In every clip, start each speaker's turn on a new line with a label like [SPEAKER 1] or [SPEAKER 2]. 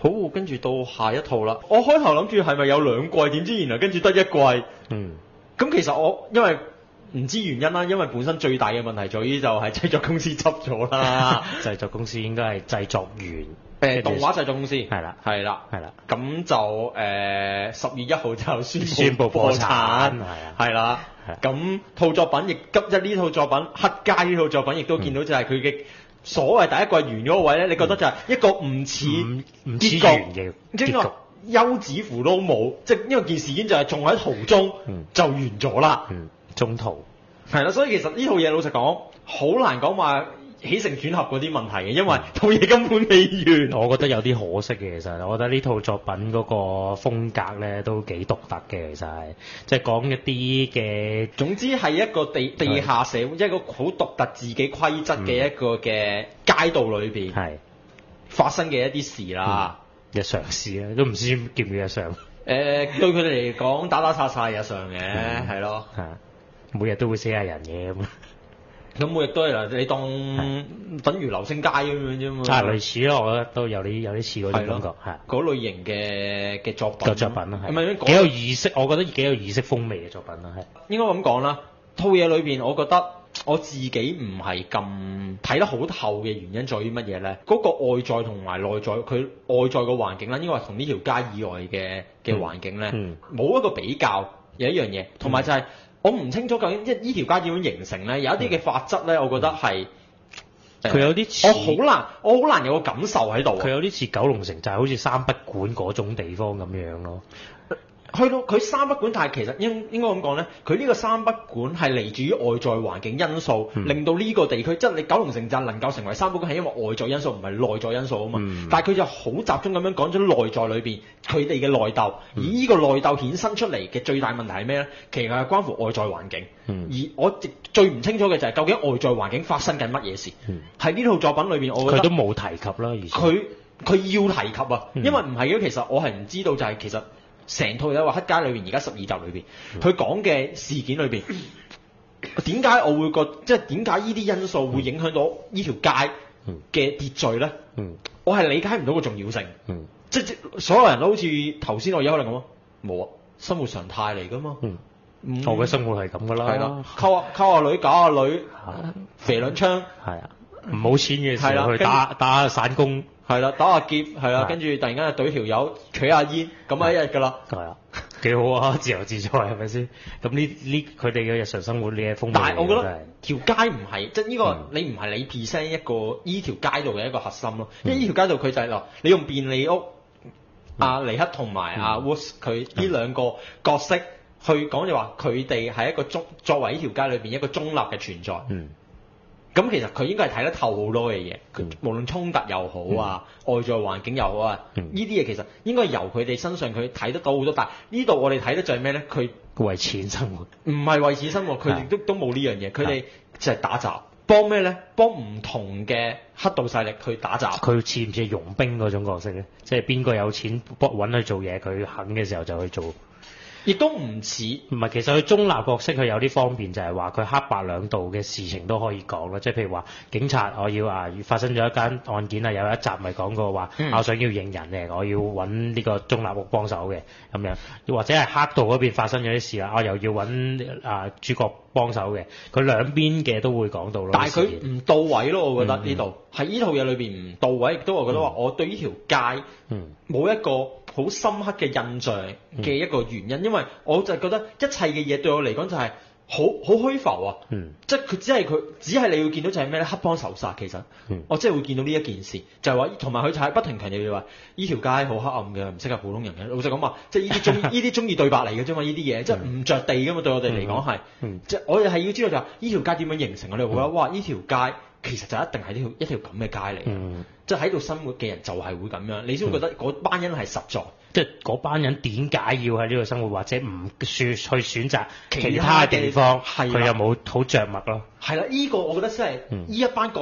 [SPEAKER 1] 好，跟住到下一套啦。我開頭諗住係咪有2季，點知原來跟住得1季。咁其實我因為唔知原因啦，因為本身最大嘅問題在於就係製作公司執咗啦。
[SPEAKER 2] 製作公司應該係製作完
[SPEAKER 1] 動畫製作公司
[SPEAKER 2] 係啦，
[SPEAKER 1] 咁就10月1號就
[SPEAKER 2] 宣布破產，
[SPEAKER 1] 係啦。咁套作品亦急一呢套作品黑街呢套作品亦都見到就係佢嘅所謂第一季完嗰個位咧，你覺得就係一個唔似結局
[SPEAKER 2] 嘅結局，
[SPEAKER 1] 休止符都冇，即係因為件事件就係仲喺途中就完咗啦，
[SPEAKER 2] 中途
[SPEAKER 1] 係啦，所以其實呢套嘢老實講好難講話起承轉合嗰啲問題嘅，因為套嘢根本未完。
[SPEAKER 2] 我覺得有啲可惜嘅，其實我覺得呢套作品嗰個風格咧都幾獨特嘅，其實係即係講一啲嘅，
[SPEAKER 1] 總之係一個地下社會，一個好獨特自己規則嘅一個嘅街道裏邊發生嘅一啲事啦。
[SPEAKER 2] 日常事咧都唔知叫唔叫日常。
[SPEAKER 1] 對佢哋嚟講打殺殺日常嘅，係咯。
[SPEAKER 2] 每日都會死下人嘅
[SPEAKER 1] 咁每日都係你當等於流星街咁樣啫嘛。
[SPEAKER 2] 類似咯，我覺得都有啲似嗰種感覺，
[SPEAKER 1] 嗰類型嘅作品。
[SPEAKER 2] 作品啦，
[SPEAKER 1] 係咪
[SPEAKER 2] 幾有意識？我覺得幾有意識風味嘅作品啦，係。
[SPEAKER 1] 應該咁講啦，套嘢裏邊，我覺得我自己唔係咁睇得好透嘅原因在於乜嘢咧？嗰個外在同埋內在，佢外在嘅環境啦，應該話同呢條街以外嘅環境咧，冇一個比較，有一樣嘢，同埋就係。我唔清楚究竟呢條街點樣形成咧？有一啲嘅法則咧，我覺得係
[SPEAKER 2] 佢有啲似
[SPEAKER 1] 我好難有個感受喺度。
[SPEAKER 2] 佢有啲似九龍城寨，好似三不管嗰種地方咁樣咯。
[SPEAKER 1] 去到佢三不管，但係其實應該咁講咧，佢呢個三不管係嚟自於外在環境因素，令到呢個地區即係你九龍城寨能夠成為三不管，係因為外在因素，唔係內在因素啊嘛。但係佢就好集中咁樣講咗內在裏邊佢哋嘅內鬥，而呢個內鬥衍生出嚟嘅最大問題係咩咧？其實係關乎外在環境。而我最唔清楚嘅就係究竟外在環境發生緊乜嘢事？喺呢套作品裏邊，我覺得
[SPEAKER 2] 佢都冇提及啦，而
[SPEAKER 1] 佢要提及啊，因為唔係嘅，其實我係唔知道就係其實。成套嘢話黑街裏邊，而家12集裏邊，佢講嘅事件裏邊，點解我會即係點解呢啲因素會影響到呢條街嘅秩序咧？我係理解唔到個重要性。即係所有人都好似頭先我而家可能咁咯，冇啊，生活常態嚟噶嘛。
[SPEAKER 2] 我嘅生活係咁噶啦。
[SPEAKER 1] 係啦，溝下女，搞下女，肥兩槍。
[SPEAKER 2] 係啊，唔冇錢嘅時候去打下散工。
[SPEAKER 1] 係啦，打下劫，係啦，跟住突然間就懟條友，取下煙，咁一日㗎啦。
[SPEAKER 2] 係啊，幾好啊，自由自在係咪先？咁呢佢哋嘅日常生活呢啲風味。但係我覺得條街唔係，即係呢個你唔係你 present 一個呢條街道嘅一個核心咯。因為呢條街道佢就係嗱，你用便利屋阿尼克同埋阿 Woods 佢呢兩個角色去講就話佢哋係一個作為呢條街裏邊一個中立嘅存在。咁其實佢應該係睇得透好多嘅嘢，無論衝突又好啊，外在環境又好啊，呢啲嘢其實應該由佢哋身上佢睇得到好多。但係呢度我哋睇得就係咩咧？佢為錢生活，
[SPEAKER 1] 唔係為錢生活，佢哋都冇呢樣嘢。佢哋就係打雜，幫咩咧？幫唔同嘅黑道勢力去打雜。
[SPEAKER 2] 佢似唔似傭兵嗰種角色咧？即係邊個有錢揾佢做嘢，佢肯嘅時候就去做。
[SPEAKER 1] 亦都唔似，
[SPEAKER 2] 唔係，其實佢中立角色佢有啲方便，就係話佢黑白兩道嘅事情都可以講咯。即係譬如話警察，我要發生咗一間案件啊，有一集咪講過話，我想要認人嘅，我要揾呢個中立屋幫手嘅咁樣，或者係黑道嗰邊發生咗啲事啦，我又要揾主角幫手嘅，佢兩邊嘅都會講到咯。
[SPEAKER 1] 但係佢唔到位咯，我覺得呢度喺呢套嘢裏邊唔到位，亦都我覺得話我對呢條街冇一個好深刻嘅印象嘅一個原因，因為我就覺得一切嘅嘢對我嚟講就係好虛浮啊！即係佢只係你要見到就係咩咧？黑幫仇殺其實，我真係會見到呢一件事，就係話同埋佢就係不停強調話呢條街好黑暗嘅，唔適合普通人嘅。老實講話，即係呢啲中意對白嚟嘅啫嘛，呢啲嘢即係唔着地噶嘛，對我哋嚟講係，即係我哋係要知道就係呢條街點樣形成，我哋會覺得哇！呢條街其實就一定係一條咁嘅街嚟，即係喺度生活嘅人就係會咁樣，你先會覺得嗰班人係實在。
[SPEAKER 2] 即係嗰班人點解要喺呢度生活，或者唔去選擇其他地方，佢又冇好着墨咯。
[SPEAKER 1] 係啦，呢個我覺得真係呢一班角色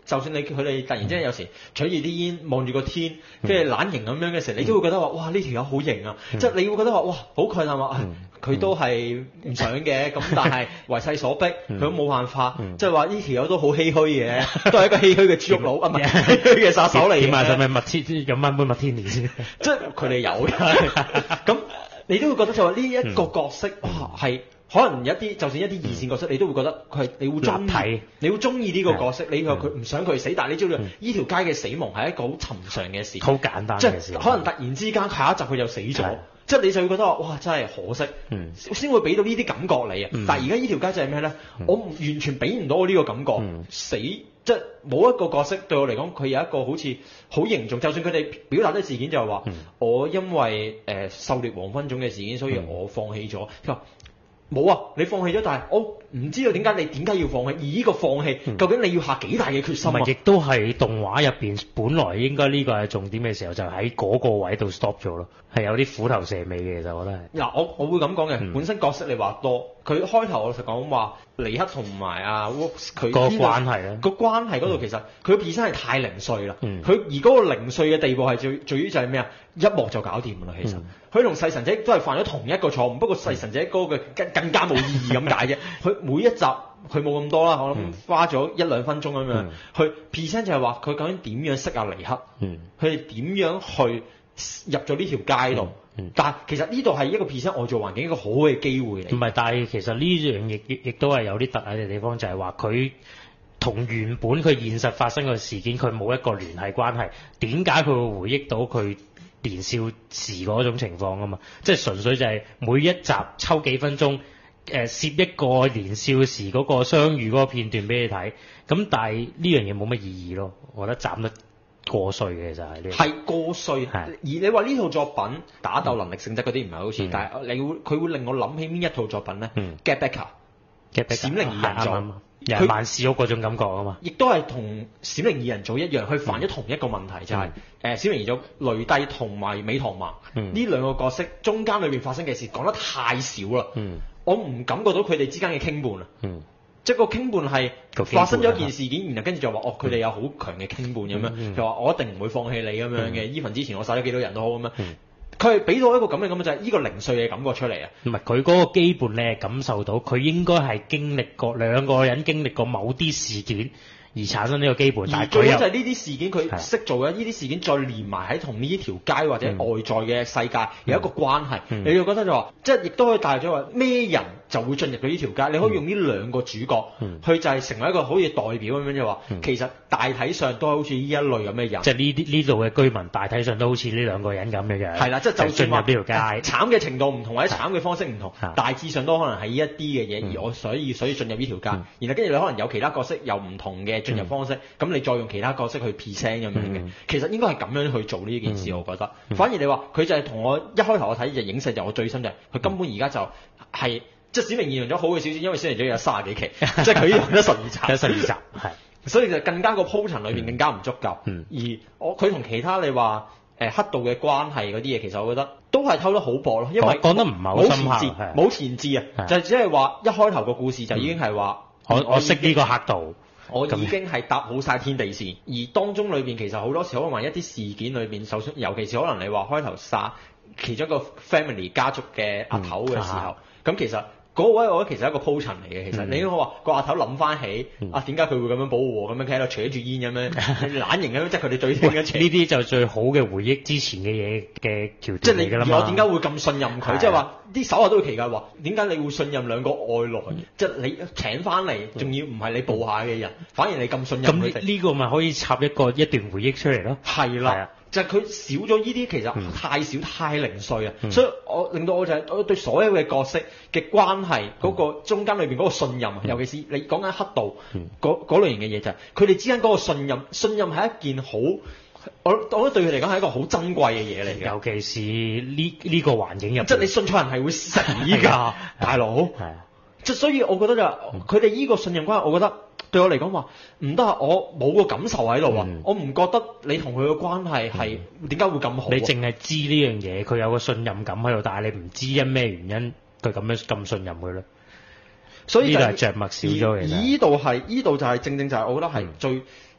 [SPEAKER 1] 就算佢哋突然之間有時取住啲煙望住個天，跟住懶型咁樣嘅時候，你都會覺得話哇呢條友好型啊！即係你會覺得話哇好慨嘆話佢都係唔想嘅，咁但係為勢所逼，佢都冇辦法，即係話呢條友都好唏噓嘅，都係一個唏噓嘅豬肉佬啊，唔係唏噓嘅殺手嚟嘅。
[SPEAKER 2] 點啊？使咪麥天飲翻杯麥天尼先？
[SPEAKER 1] 即係佢哋有嘅，咁你都會覺得就話呢一個角色哇係。可能一啲，就算一啲二線角色，你都會覺得佢係你會中意，你會中意呢個角色。你話佢唔想佢死，但係你知道呢條街嘅死亡係一個好尋常嘅事，
[SPEAKER 2] 好簡單嘅事。
[SPEAKER 1] 可能突然之間下一集佢就死咗，即係你就會覺得話哇真係可惜，先會俾到呢啲感覺你啊。但係而家呢條街就係咩咧？我完全俾唔到我呢個感覺，死即係冇一個角色對我嚟講，佢有一個好似好凝重。就算佢哋表達啲事件就係話，我因為狩獵黃昏種嘅事件，所以我放棄咗。佢話冇啊！你放棄咗，但係我唔知道點解要放棄，而呢個放棄究竟你要下幾大嘅決心啊？
[SPEAKER 2] 亦都係動畫入邊，本來應該呢個係重點嘅時候，就喺嗰個位度 stop 咗咯，係有啲虎頭蛇尾嘅，其實我覺得係。嗱，我會咁講嘅，本身角色你話多，佢開頭我實講話尼克同埋阿 Woods 佢個關係咧，
[SPEAKER 1] 個關係嗰度其實佢本身係太零碎啦，佢而嗰個零碎嘅地步係最於就係咩啊？一幕就搞掂㗎啦，其實佢同細神仔都係犯咗同一個錯誤，不過細神仔嗰個更加冇意義咁解啫。佢每一集佢冇咁多啦，我諗花咗1-2分鐘咁樣去 present 就係話佢究竟點樣識阿尼克，佢哋點樣去入咗呢條街度。但係其實呢度係一個 present 外在環境一個好好嘅機會嚟。
[SPEAKER 2] 唔係，但係其實呢樣亦都係有啲特別嘅地方，就係話佢同原本佢現實發生嘅事件佢冇一個聯繫關係。點解佢會回憶到佢年少時嗰種情況啊嘛？即係純粹就係每一集抽幾分鐘，攝一個年少時嗰個相遇嗰個片段俾你睇。咁但係呢樣嘢冇乜意義咯，我覺得斬得過碎嘅就係呢。係過碎，而你話呢套作品打鬥能力性質嗰啲唔係好似，但係佢會令我諗起邊一套作品咧？Get Back，閃靈二人組。 佢萬事屋嗰種感覺啊嘛，
[SPEAKER 1] 亦都係同閃靈二人組一樣，去犯咗同一個問題，就係閃靈二組雷帝同埋美堂盲呢兩個角色中間裏邊發生嘅事講得太少啦，我唔感覺到佢哋之間嘅傾伴啊，即係個傾伴係發生咗一件事件，然後跟住就話佢哋有好強嘅傾伴咁樣，就話我一定唔會放棄你咁樣嘅，even之前我殺咗幾多人都好咁樣。佢係俾到一個咁嘅就係呢個零碎嘅感覺出嚟啊！
[SPEAKER 2] 唔係佢嗰個基本你係感受到，佢應該係經歷過兩個人經歷過某啲事件而產生呢個基本。但係最好就係呢啲事件佢識做嘅，呢啲事件再連埋喺同呢條街或者外在嘅世界有一個關係，你就覺得就話即係亦都可以帶咗話咩人就會進入到呢條街，你可以用呢兩個主角去就係成為一個好似代表咁樣就話，其實大體上都係好似呢一類咁嘅人，即係呢度嘅居民大體上都好似呢兩個人咁嘅樣。係啦，即係就進入呢條街，慘嘅程度唔同或者慘嘅方式唔同，大致上都可能係呢一啲嘅嘢，而我所以進入呢條街，然後跟住你可能有其他角色有唔同嘅進入方式，咁你再用其他角色去 present 咁樣嘅，其實應該係咁樣去做呢件事，我覺得。反而你話佢就係同我一開頭我睇隻影視就我最深就係佢根本而家就係。即係閃靈二用咗好嘅少少，因為閃靈咗有30幾期，即係佢用咗12集，有12集，係，所以就更加個鋪陳裏邊更加唔足夠。而佢同其他你話黑道嘅關係嗰啲嘢，其實我覺得都係偷得好薄咯，因為講得唔係好深刻，冇前置啊，就只係話一開頭個故事就已經係話我識呢個黑道。我已經係搭好晒天地線，而當中裏邊其實好多時可能話一啲事件裏邊，首先尤其是可能你話開頭殺其中一個 family 家族嘅阿頭嘅時候，咁其實。嗰位我覺得其實係一個鋪陳嚟嘅，其實你應該話個阿頭諗翻起點解佢會咁樣保護我，咁樣企喺度扯住煙咁樣懶型咁樣，即係佢哋最聽嘅。呢啲就最好嘅回憶之前嘅嘢嘅橋段嚟㗎啦嘛。即係我點解會咁信任佢？即係話啲手下都會奇怪話點解你會信任兩個外來？即係你請翻嚟，仲要唔係你部下嘅人，反而你咁信任佢哋。咁呢個咪可以插一段回憶出嚟咯？係啦。就係佢少咗呢啲，其實太少太零碎啊，所以令到我就係我對所有嘅角色嘅關係嗰個中間裏邊嗰個信任，尤其是你講緊黑道嗰類型嘅嘢就係佢哋之間嗰個信任係一件好，我覺得對佢嚟講係一個好珍貴嘅嘢嚟嘅，尤其是呢個環境入，即係你信錯人係會死㗎，大佬。即係所以，我覺得就佢哋呢個信任關係，我覺得對我嚟講話唔得啊！我冇個感受喺度啊！我唔覺得你同佢嘅關係係點解會咁好？你淨係知呢樣嘢，佢有個信任感喺度，但係你唔知因咩原因佢咁信任佢咧。所以呢度係着墨少咗嘅。呢度就係正正就係我覺得係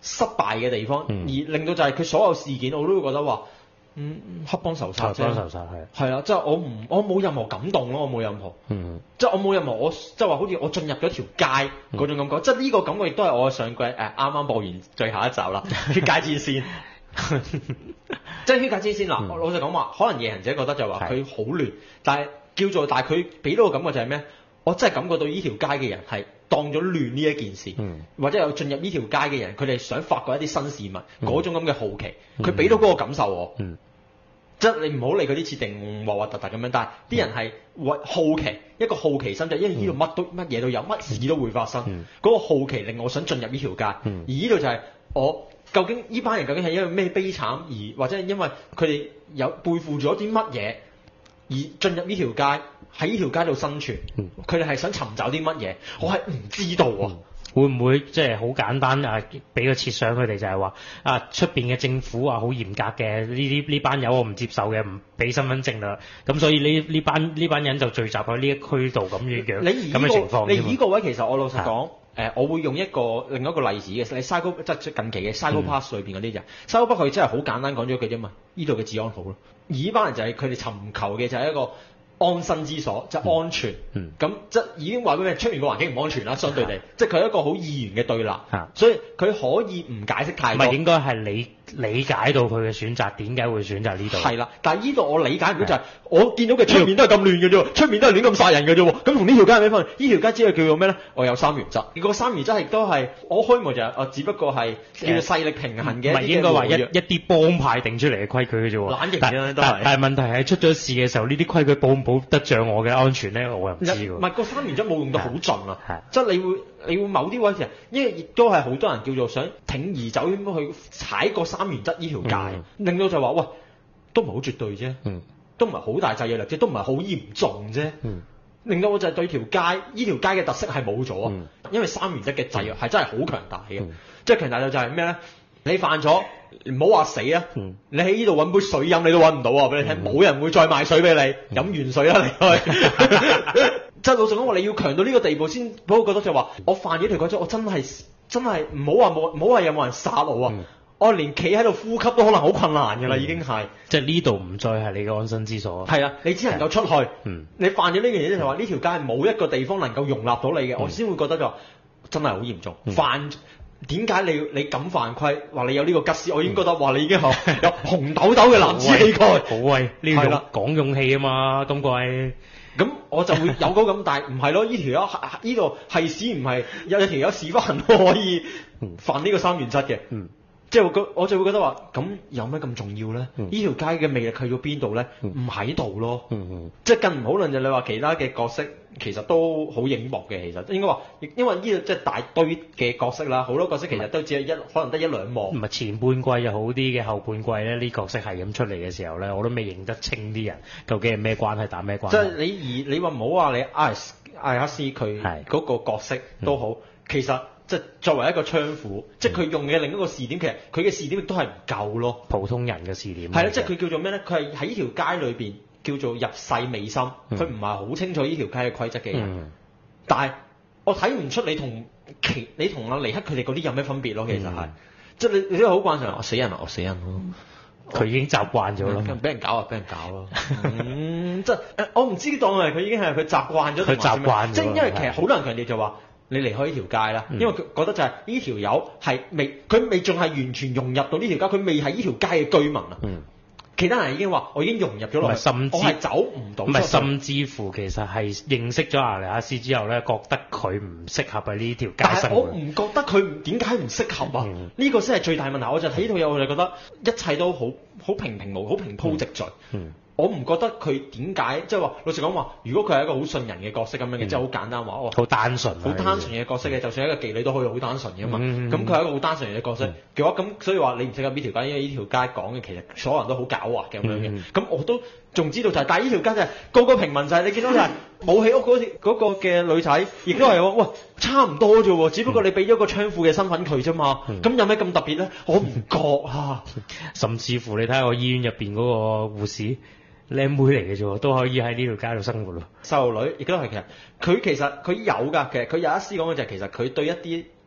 [SPEAKER 1] 失敗嘅地方，而令到就係佢所有事件我都會覺得話，黑幫仇殺啫，
[SPEAKER 2] 黑幫仇殺係
[SPEAKER 1] 啦，即係我冇任何感動咯，我冇任何，即係我冇任何即係話好似我進入咗條街嗰種感覺，即係呢個感覺亦都係我上季啱啱播完最後一集啦，血界戰線。即係血界之先嗱，老實講話，可能夜行者覺得就話佢好亂，但係佢俾到個感覺就係咩？我真係感覺到呢條街嘅人係當咗亂呢一件事，或者有進入呢條街嘅人，佢哋想發掘一啲新事物，嗰種咁嘅好奇，佢俾到嗰個感受我。即係你唔好理佢啲設定核核突突咁樣，但係啲人係好奇，一個好奇心就係因為呢度乜嘢都有，乜事都會發生。嗰個好奇令我想進入呢條街，而呢度就係我。究竟呢班人究竟係因為咩悲慘，而或者係因為佢哋有背負咗啲乜嘢而進入呢條街，喺呢條街度生存？佢哋係想尋找啲乜嘢？我係唔知道啊！
[SPEAKER 2] 會唔會即係好簡單啊？俾個設想佢哋就係話啊，出邊嘅政府啊好嚴格嘅，呢班友我唔接受嘅，唔俾身份證啦。咁所以呢班人就聚集喺呢一區度咁樣咁嘅情況。
[SPEAKER 1] 你呢個位其實我老實講。我會用另一個例子嘅，你 Psycho 即係近期嘅 Psycho Pass 裏邊嗰啲人，Psycho Pass 佢真係好簡單講咗句啫嘛，呢度嘅治安好咯，而呢班人就係佢哋尋求嘅就係一個安身之所，即係安全。咁即係已經話俾你出面個環境唔安全啦，相對地，即係佢係一個好二元嘅對立，所以佢可以唔解釋太多。
[SPEAKER 2] 唔係應該係你理解到佢嘅選擇點解會選擇呢度？
[SPEAKER 1] 係啦，但係呢度我理解唔到就係我見到嘅出面都係咁亂嘅啫，出面都係亂咁殺人嘅啫，咁同呢條街有咩分別？呢條街只係叫做咩咧？我有三原則，而個三原則亦都係我開幕就係只不過係叫做勢力平衡嘅。
[SPEAKER 2] 唔係應該話一啲幫派定出嚟嘅規矩嘅啫喎。
[SPEAKER 1] 懶型嘅都係。
[SPEAKER 2] 但係問題係出咗事嘅時候，呢啲規矩保唔保得障我嘅安全咧？我又唔知喎。
[SPEAKER 1] 唔係個三原則冇用到好盡啊，即係你會某啲位其實，因為亦都係好多人叫做想鋌而走險去踩過三原則呢條界，令到就話喂，都唔係好絕對啫，都唔係好大制約力啫，都唔係好嚴重啫，令到我就係對條街呢條街嘅特色係冇咗，因為三原則嘅制約係真係好強大嘅，即係強大到就係咩咧？你犯咗唔好話死啊，你喺呢度揾杯水飲你都揾唔到啊！俾你聽，冇人會再賣水俾你，飲完水啦離開。即係老實講，我你要強到呢個地步先，我覺得就話我犯咗條規則，我真係唔好話有冇人殺我啊！我連企喺度呼吸都可能好困難㗎啦，已經係。
[SPEAKER 2] 即係呢度唔再係你嘅安身之所。
[SPEAKER 1] 係啊，你只能夠出去。你犯咗呢樣嘢就話呢條街係冇一個地方能夠容納到你嘅，我先會覺得就真係好嚴重。點解你敢犯規？話你有呢個吉斯，我已經覺得話你已經有紅豆豆嘅男子氣概。
[SPEAKER 2] 好威，呢個講勇氣啊嘛，咁貴。
[SPEAKER 1] 咁我就會有嗰咁，但係唔係咯？呢條友呢度係屎唔係有條友屎忽痕都可以犯呢個三原則嘅。即係我就會覺得話，咁有咩咁重要咧？呢條街嘅魅力去咗邊度咧？唔喺度咯。即係更唔好論就你話其他嘅角色，其實都好影薄嘅。其實應該話，因為呢度即係大堆嘅角色啦，好多角色其實都只係可能得一兩幕。
[SPEAKER 2] 唔係前半季就好啲嘅，後半季咧呢角色係咁出嚟嘅時候咧，我都未認得清啲人究竟係咩關係打咩關係。
[SPEAKER 1] 即係你話唔好話你艾克斯佢嗰個角色都好，其實。即係作為一個槍斧，即係佢用嘅另一個視點，其實佢嘅視點亦都係唔夠咯。
[SPEAKER 2] 普通人嘅視點係
[SPEAKER 1] 啦，即係佢叫做咩咧？佢係喺呢條街裏邊叫做入世未深，佢唔係好清楚呢條街嘅規則嘅人。但係我睇唔出你同阿尼克佢哋嗰啲有咩分別咯？其實係，即係你都好慣常，我死人咯。
[SPEAKER 2] 佢已經習慣咗咯，
[SPEAKER 1] 俾人搞俾人搞咯。即係我唔知當係佢已經係佢習慣咗，
[SPEAKER 2] 佢習慣咗。
[SPEAKER 1] 即係因為其實好多人強調就話。你離開呢條街啦，因為佢覺得就係呢條友係佢未仲係完全融入到呢條街，佢未係呢條街嘅居民啊。其他人已經話我已經融入咗落去，我係走唔到。唔係，甚至乎其實係認識咗阿尼亞斯之後咧，覺得佢唔適合喺呢條街生活。但係我唔覺得佢點解唔適合啊？呢個先係最大問題。我就睇呢套嘢，我就覺得一切都好平無，好平鋪直敍。我唔覺得佢點解，即係話老實講話，如果佢係一個好信人嘅角色咁樣嘅，即係好簡單話，
[SPEAKER 2] 好單純
[SPEAKER 1] 嘅角色嘅，就算一個妓女都可以好單純嘅嘛。咁佢係一個好單純嘅角色嘅話，咁所以話你唔適合呢條街，因為呢條街講嘅其實所有人都好狡猾嘅咁樣嘅。咁我都仲知道就係，但係呢條街就係個個平民就係你見到就係冇起屋嗰個嘅女仔，亦都係喂差唔多啫喎，只不過你俾咗個槍庫嘅身份佢啫嘛。咁有咩咁特別咧？我唔覺啊。
[SPEAKER 2] 甚至乎你睇下個醫院入邊嗰個護士。靚妹嚟嘅啫，都可以喺呢條街度生活咯。
[SPEAKER 1] 細路女亦都係，其實佢有㗎，其實佢有一絲講嘅就係其實佢對一啲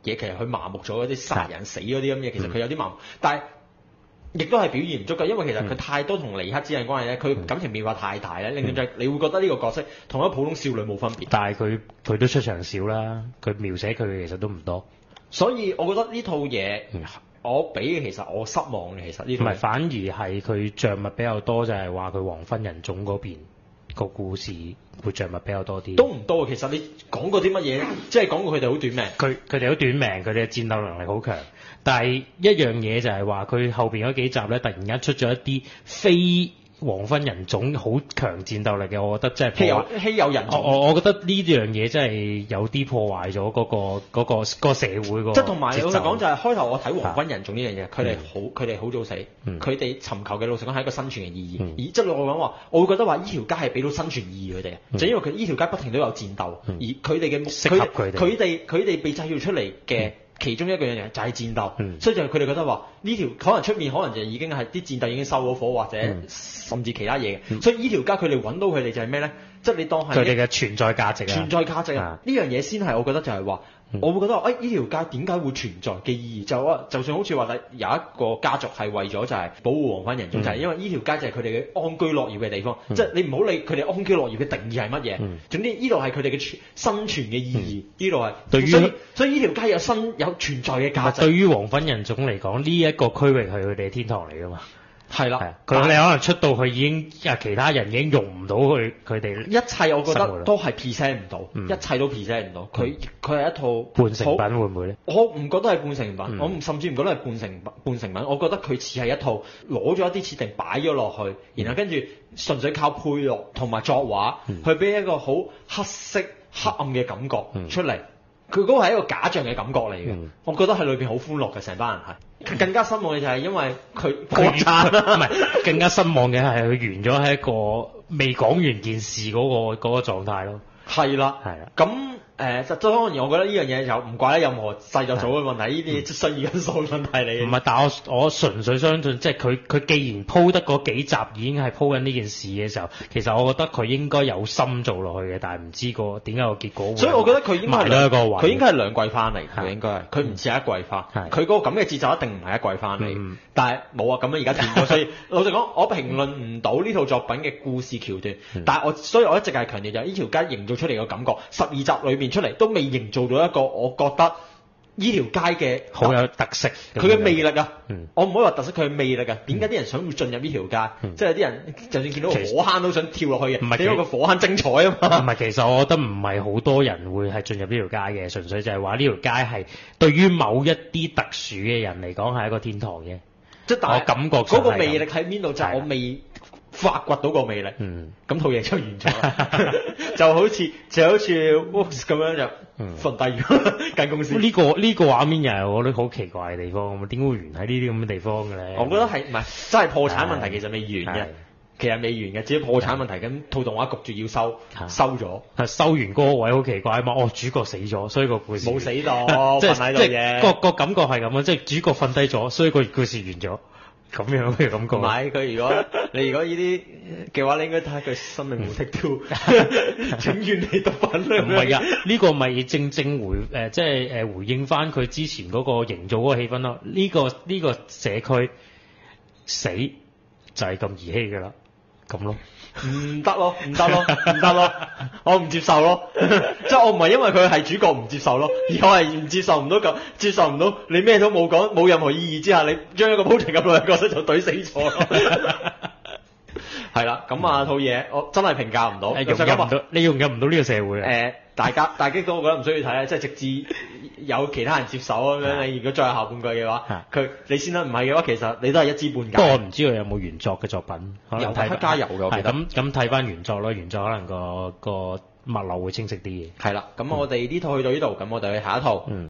[SPEAKER 1] 嘢，其實佢麻木咗嗰啲殺人死嗰啲咁嘢，其實佢有啲麻木，但係亦都係表現唔足夠，因為其實佢太多同尼克之間關係咧，佢感情變化太大咧，令到你會覺得呢個角色同一個普通少女冇分別。
[SPEAKER 2] 但係佢都出場少啦，佢描寫佢其實都唔多，
[SPEAKER 1] 所以我覺得呢套嘢我俾其實我失望嘅，其實呢套
[SPEAKER 2] 唔係反而係佢著墨比較多，就係話佢黃昏人種嗰邊個故事會著墨比較多啲。
[SPEAKER 1] 都唔多，其實你講過啲乜嘢？即係講過佢哋好短命，
[SPEAKER 2] 佢哋好短命，佢哋嘅戰鬥能力好強。但係一樣嘢就係話佢後邊嗰幾集咧，突然間出咗一啲非黃昏人種好強戰鬥力嘅，我覺得真係
[SPEAKER 1] 稀有人種。
[SPEAKER 2] 我覺得呢樣嘢真係有啲破壞咗嗰個社會個。
[SPEAKER 1] 即係同埋老實講就係開頭我睇黃昏人種呢樣嘢，佢哋好早死，佢哋尋求嘅老實講係一個生存嘅意義。而即係我講話，我會覺得話呢條街係俾到生存意義佢哋，就因為佢呢條街不停都有戰鬥，而佢哋嘅
[SPEAKER 2] 適合
[SPEAKER 1] 佢哋被製造出嚟嘅。其中一個樣嘢就係戰鬥，所以就係佢哋覺得話呢條可能出面可能就已經係啲戰鬥已經收咗火，或者甚至其他嘢嘅，所以呢條街佢哋揾到佢哋就係咩咧？即係你當係
[SPEAKER 2] 佢哋嘅存在價值啊！
[SPEAKER 1] 存在價值啊！呢樣嘢先係我覺得就係話，我會覺得呢條街點解會存在嘅意義？就算好似話有一個家族係為咗就係保護黃昏人種，就係因為呢條街就係佢哋嘅安居樂業嘅地方。即係你唔好理佢哋安居樂業嘅定義係乜嘢，總之呢度係佢哋嘅生存嘅意義。呢度係對於所以呢條街有存在嘅價值。
[SPEAKER 2] 對於黃昏人種嚟講，呢一個區域係佢哋嘅天堂嚟㗎嘛。
[SPEAKER 1] 係啦，
[SPEAKER 2] 佢哋可能出到去已經其他人已經用唔到佢哋。
[SPEAKER 1] 一切我覺得都係 present 唔到，一切都 present 唔到。佢係一套
[SPEAKER 2] 半成品會唔會咧？
[SPEAKER 1] 我唔覺得係半成品，我甚至唔覺得係半成品。我覺得佢似係一套攞咗一啲設定擺咗落去，然後跟住純粹靠配樂同埋作畫去俾一個好黑色黑暗嘅感覺出嚟。佢嗰個係一個假象嘅感覺嚟嘅，我覺得喺裏邊好歡樂嘅，成班人係。更加失望嘅就係因為佢破產啦，
[SPEAKER 2] 唔係更加失望嘅係佢完咗喺一個未講完件事嗰個狀態咯。
[SPEAKER 1] 係啦，咁就當然我覺得呢樣嘢就唔怪得任何製作組嘅問題，呢啲商業因素問題嚟嘅。
[SPEAKER 2] 唔係，但我純粹相信，即係佢既然鋪得嗰幾集已經係鋪緊呢件事嘅時候，其實我覺得佢應該有心做落去嘅，但係唔知點解個結果會。
[SPEAKER 1] 所以我覺得佢應該
[SPEAKER 2] 佢
[SPEAKER 1] 應該係兩季翻嚟，佢應該係佢唔似係一季翻，佢嗰個咁嘅節奏一定唔係一季翻嚟。但係冇啊，咁樣而家變咗，所以老實講，我評論唔到呢套作品嘅故事橋段，但係所以我一直係強調就係呢條街營造出嚟嘅感覺，12集裏邊出嚟都未營造到一個我覺得呢條街嘅
[SPEAKER 2] 好有特色，
[SPEAKER 1] 佢嘅魅力啊！我唔可以話特色，佢嘅魅力啊！點解啲人想會進入呢條街？即係有啲人就算見到個火坑都想跳落去嘅，唔係因為個火坑精彩啊嘛！
[SPEAKER 2] 唔係，其實我覺得唔係好多人會係進入呢條街嘅，純粹就係話呢條街係對於某一啲特殊嘅人嚟講係一個天堂嘅。即係我感覺
[SPEAKER 1] 嗰個魅力喺邊度？就係我未發掘到個魅力。咁套嘢就完咗啦，就好似 Whoops 咁樣就瞓低咗間公司。
[SPEAKER 2] 呢個畫面又係我覺得好奇怪嘅地方，點會完喺呢啲咁嘅地方嘅咧？
[SPEAKER 1] 我覺得係唔係真係破產問題其實未完嘅，其實未完嘅，只係破產問題咁套動畫焗住要收咗。
[SPEAKER 2] 收完嗰個位好奇怪啊嘛！主角死咗，所以個故事
[SPEAKER 1] 冇死到，瞓喺度嘅。
[SPEAKER 2] 個感覺係咁啊！即係主角瞓低咗，所以個故事完咗。咁樣嘅感覺。
[SPEAKER 1] 唔係佢如果呢啲嘅話，你應該睇下佢生命無敵挑，請願你毒品啦。
[SPEAKER 2] 唔係啊，呢個咪正即係回應翻佢之前嗰個營造嗰個氣氛咯。呢個社區死就係咁兒戲㗎啦，咁咯。
[SPEAKER 1] 唔得咯，我唔接受咯，即係我唔係因為佢係主角唔接受咯，而我係唔接受唔到你咩都冇講，冇任何意義之下，你將一個鋪陳咁耐嘅角色就懟死咗咯。係啦，咁套嘢我真係評價唔到，
[SPEAKER 2] 你融入唔到呢個社會啊。
[SPEAKER 1] 大家都覺得唔需要睇咧，即係直至有其他人接手咁樣。你如果再有下半季嘅話，你先得，唔係嘅話，其實你都係一知半解。
[SPEAKER 2] 不過我唔知佢有冇原作嘅作品，
[SPEAKER 1] 有睇加油嘅。
[SPEAKER 2] 咁睇翻原作咯，原作可能個脈絡會清晰啲嘅。
[SPEAKER 1] 係啦，咁我哋呢套去到呢度，咁我哋去下一套。